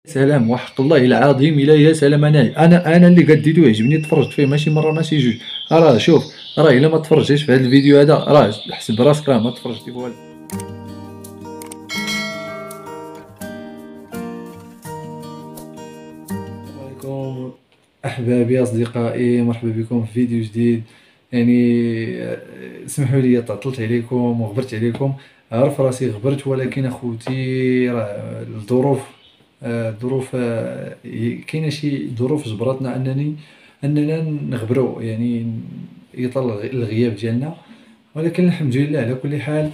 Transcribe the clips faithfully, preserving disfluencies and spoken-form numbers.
سلام وحق الله العظيم الا يا سلام. انا انا انا اللي قديتو يعجبني تفرجت فيه ماشي مره ماشي جوج. راه شوف، راه الا ما تفرجتيش في هذا الفيديو هذا راه حسب راسك راه ما تفرجتي في والو. السلام عليكم احبابي اصدقائي، مرحبا بكم في فيديو جديد. يعني آه، اسمحوا لي تعطلت عليكم وغبرت عليكم، عارف راسي غبرت، ولكن اخوتي راه الظروف، آه، الظروف آه، ي- كاينه شي ظروف جبرتنا انني اننا نغبروا، يعني يطال الغ- الغياب ديالنا. ولكن الحمد لله على كل حال.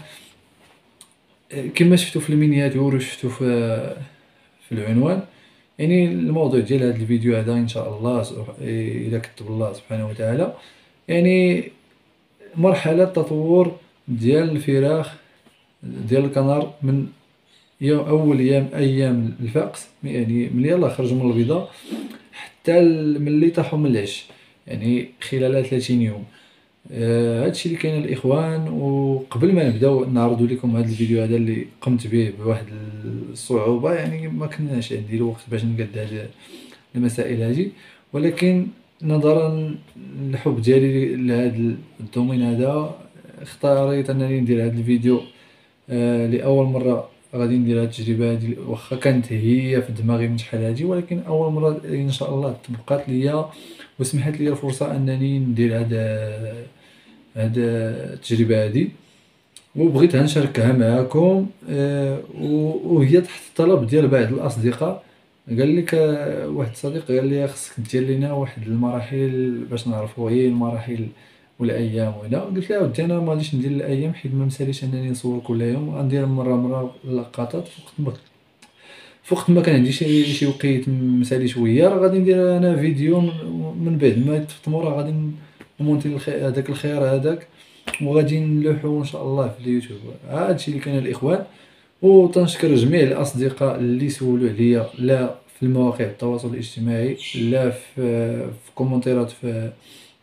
آه، كما شفتوا في المينياتور وشفتوا في في العنوان، يعني الموضوع ديال هذا الفيديو هذا ان شاء الله سبح- اذا كتب الله سبحانه وتعالى، يعني مرحله تطور ديال الفراخ ديال الكنار من يوم اول ايام ايام الفقس، يعني من يلاه خرجوا من البيضه حتى ال- ملي طاحوا من العش، يعني خلال ثلاثين يوم. آه، هادشي اللي كاين الاخوان. وقبل ما نبداو نعرضوا لكم هذا الفيديو هذا اللي قمت به بواحد الصعوبه، يعني ما كناش عندي الوقت باش نقد هاد المسائل هذه، ولكن نظرا للحب ديالي لهذا الدومين هذا اختاريت انني ندير هذا الفيديو. آه لاول مره غادي ندير هذه التجربه هذه، واخا كانت هي في دماغي من شحال هذه، ولكن اول مره ان شاء الله تبقات ليا وسمحت لي الفرصه انني ندير هذا هذا التجربه هذه، وبغيتها نشاركها معكم. آه، و- وهي تحت الطلب ديال بعض الاصدقاء. قال لك آه، واحد الصديق قال لي خصك دير لنا واحد المراحل باش نعرفوا هي المراحل والايام وهنا. قلت له اودي انا ما غاديش ندير الايام حيت ما مساليش انني نصور كل يوم، غندير مره مره لقطات في وقت ما في وقت ما كان عندي شي شي وقيت مسالي شويه، راه غادي ندير انا فيديو من من بعد ما يتفطموا، راه غادي نمونتي الخ- هذاك الخير هذاك، وغادي نلوحو ان شاء الله في اليوتيوب. هادشي اللي كاين الاخوان. وتنشكر جميع الاصدقاء اللي سولوا عليا، لا في المواقع التواصل الاجتماعي، لا في في كومنتيرات في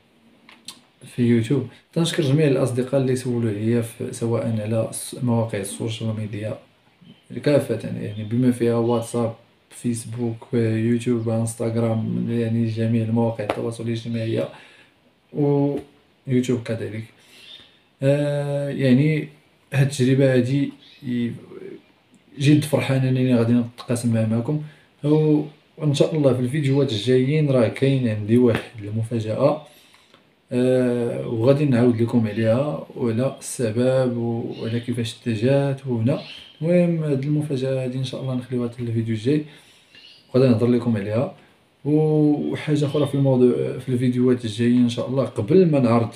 في يوتيوب. تنشكر جميع الاصدقاء اللي سولوا عليا في سواء على الس- مواقع السوشيال ميديا كافة، يعني بما فيها واتساب، فيسبوك، يوتيوب، انستغرام، يعني جميع المواقع التواصل الاجتماعي ويوتيوب كذلك. آه يعني هاد التجربة هادي ي- جد فرحان انني غادي نتقاسم معها معكم. و- وان شاء الله في الفيديوهات الجايين راه كاين عندي واحد المفاجأة، آه وغادي نعاود لكم عليها وعلى السبب وعلى كيفاش اتجهت وهنا. المهم هاد المفاجأة هادي ان شاء الله نخليوها حتى الفيديو الجاي وغادي نهضر لكم عليها. وحاجة أخرى في الموضوع في الفيديوهات الجايين إن شاء الله، قبل ما نعرض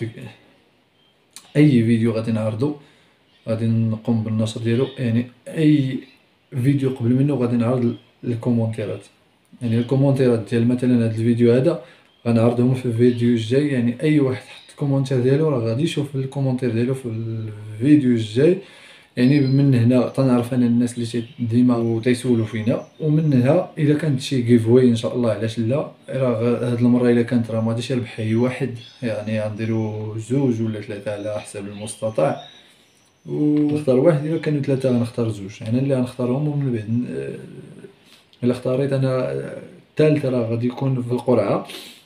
أي فيديو غادي نعرضو غادي نقوم بالنشر ديالو، يعني أي فيديو قبل منه غادي نعرض الكومنتيرات، يعني الكومنتيرات ديال مثلا هذا الفيديو هذا غنعرضهم في الفيديو الجاي. يعني أي واحد حط الكومنتير ديالو راه غادي يشوف الكومنتير ديالو في الفيديو الجاي. يعني من هنا تنعرف انا الناس اللي تي- ديما وتيسولوا فينا، ومنها اذا كانت شي جيفوي ان شاء الله علاش لا. راه غ- هاد المره الا كانت راه ما غاديش يربح اي واحد، يعني غنديرو زوج ولا ثلاثه على حسب المستطاع، ونختار واحد. الا كانوا ثلاثه غنختار زوج، انا اللي غنختارهم. ومن بعد ن- الا اختاريت انا الثالث راه غادي يكون في القرعه.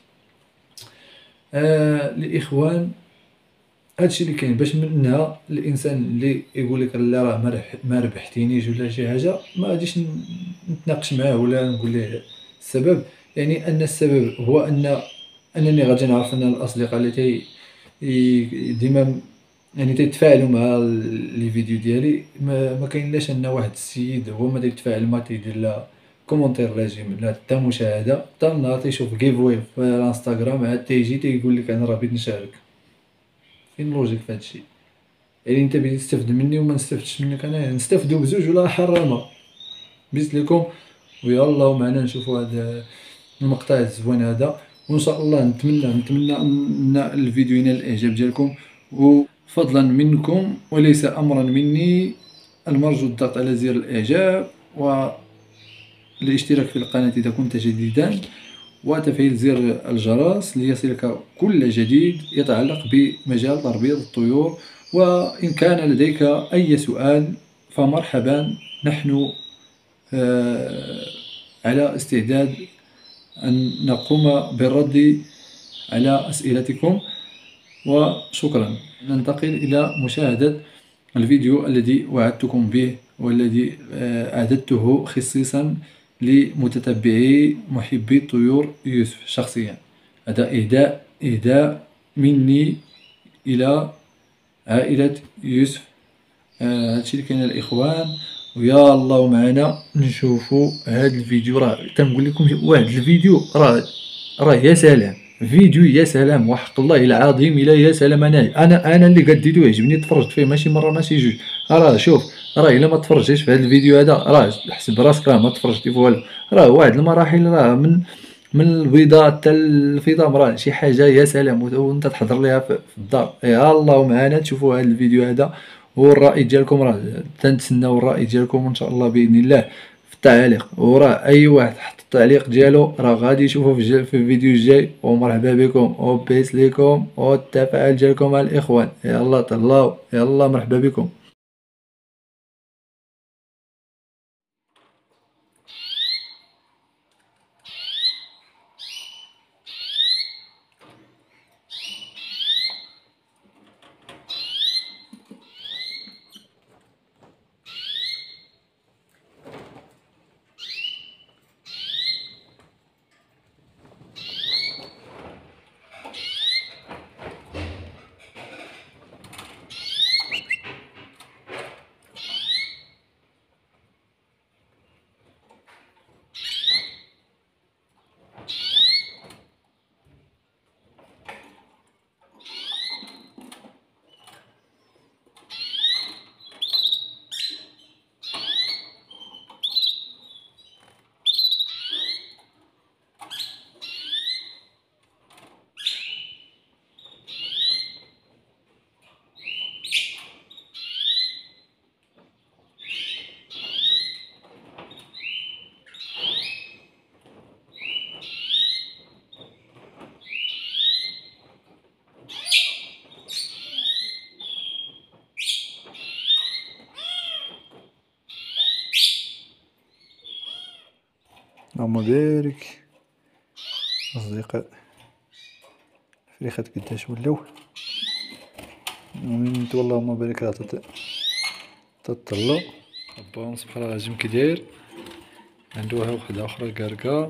آه الاخوان، هادشي اللي كاين باش منها الانسان اللي يقول لك لا راه ما ربح ما ربحتينيش ولا شي حاجه، ما غاديش ن- نتناقش معاه ولا نقول ليه السبب. يعني ان السبب هو ان انني غادي نعرف ان الاصدقاء اللي تي ي- ديما يعني تيتفاعلوا مع ال- لي فيديو ديالي، ما, ما كاينلاش ان واحد السيد هو ما تيتفاعل، ما تيدير لا كومونتير لا جيم لا حتى مشاهده، حتى النهار تيشوف كيفوي في الانستغرام عاد تيجي تيقول لك انا راه بغيت نشارك. فين اللوجيك في هادشي؟ يعني انت بغيتي تستافد مني وما نستافدش منك انا، نستافدوا بزوج ولا حرامه بيت لكم. ويلا ومعنا نشوفوا هذا المقطع الزوين هذا. وان شاء الله نتمنى نتمنى ان الفيديو ينال الاعجاب ديالكم، وفضلا منكم وليس امرا مني المرجو الضغط على زر الاعجاب والاشتراك في القناه اذا كنت جديدا، وتفعيل زر الجرس ليصلك كل جديد يتعلق بمجال تربية الطيور. وإن كان لديك أي سؤال فمرحبا، نحن آه، على استعداد أن نقوم بالرد على أسئلتكم، وشكرا. ننتقل إلى مشاهدة الفيديو الذي وعدتكم به، والذي أعددته خصيصا لمتتبعي محبي طيور يوسف شخصيا. هذا إهداء إهداء مني إلى عائلة يوسف. آه هادشي اللي كاين الإخوان، ويا الله معنا نشوفوا هاد الفيديو. راه تنقول لكم واحد الفيديو راه راه يا سلام، فيديو يا سلام، وحق الله العظيم الا يا سلام. انا انا انا اللي قديتو يعجبني، تفرجت فيه ماشي مره ماشي جوج. راه شوف، راه الا ما تفرجتيش في هذا الفيديو هذا راه حسب راسك راه ما تفرجتي في والو. راه واحد المراحل، راه من من البيضاء حتى الفيضان، راه شي حاجه يا سلام، وانت تحضر ليها في الدار. يا الله معنا تشوفوا هذا الفيديو هذا، والرأي ديالكم راه تنتسناو الرأي ديالكم ان شاء الله باذن الله في التعليق. وراه اي واحد حط التعليق ديالو راه غادي يشوفه في, في الفيديو الجاي. ومرحبا بكم، وبيس ليكم، والتفاعل ديالكم مع الاخوان. يلا طلاو، يلا مرحبا بكم. اللهم بارك. أصدقاء الفريخات قداش ولاو، ومن اللهم بارك راه تطلع. با سبحان الله العظيم كي داير. عنده وحده اخرى كاركا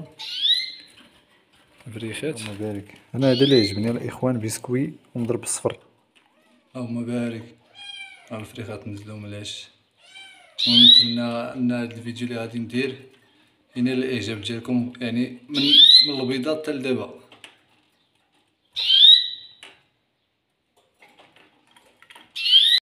فريخات. اللهم بارك. انا هذا اللي يعجبني الاخوان، بسكوي ومضرب الصفر. اللهم بارك. ها الفريخات نزلوا من العش. ونتمنى ان هذا الفيديو اللي غادي ندير ينال الاعجاب ديالكم، يعني من من البيضات حتى لدابا.